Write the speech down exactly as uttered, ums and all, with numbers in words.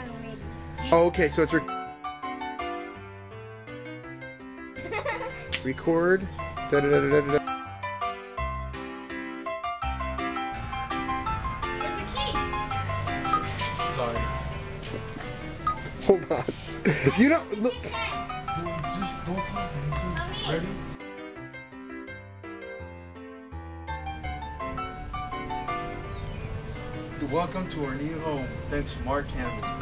already. Oh, okay, so it's re record. Da, da, da, da, da, da. There's a key. Sorry. Hold on. You don't look. Dude, just don't talk. This is ready. Welcome to our new home. Thanks, Mark Campbell.